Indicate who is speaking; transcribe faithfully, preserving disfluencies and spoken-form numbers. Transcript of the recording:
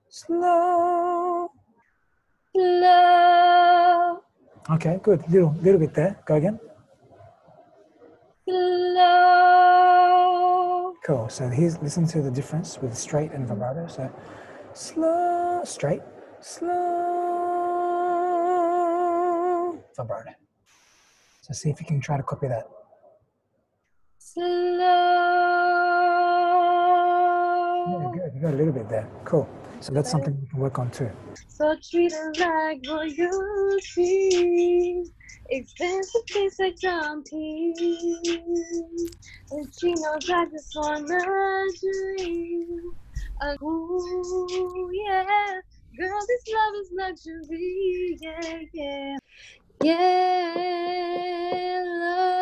Speaker 1: slow.
Speaker 2: Slow,
Speaker 1: Okay, good. Little, little bit there. Go again.
Speaker 2: slow.
Speaker 1: Cool. So here's listen to the difference with straight and vibrato. So slow, straight, slow, vibrato. So see if you can try to copy that.
Speaker 2: Slow.
Speaker 1: Yeah, good. You got a little bit there. Cool. So that's something you can work on too.
Speaker 2: So treat her like royalty, expensive things like dumpy. And she knows I just wanna dream. Ooh, yeah. Girl, this love is luxury. Yeah, yeah. Yeah, love.